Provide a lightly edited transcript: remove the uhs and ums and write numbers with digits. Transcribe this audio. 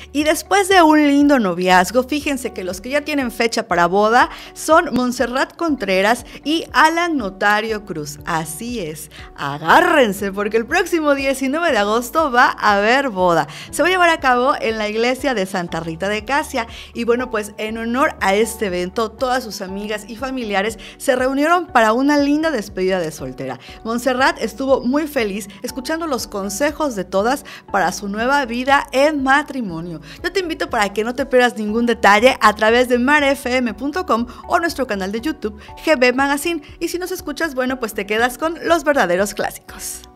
Y después de un lindo noviazgo, fíjense que los que ya tienen fecha para boda son Montserrat Contreras y Alan Notario Cruz. Así es, agárrense porque el próximo 19 de agosto va a haber boda. Se va a llevar a cabo en la iglesia de Santa Rita de Casia. Y bueno, pues en honor a este evento, todas sus amigas y familiares se reunieron para una linda despedida de soltera. Montserrat estuvo muy feliz escuchando los consejos de todas para su nueva vida en matrimonio. Yo te invito para que no te pierdas ningún detalle a través de marfm.com o nuestro canal de YouTube GB Magazine. Y si nos escuchas, bueno, pues te quedas con los verdaderos clásicos.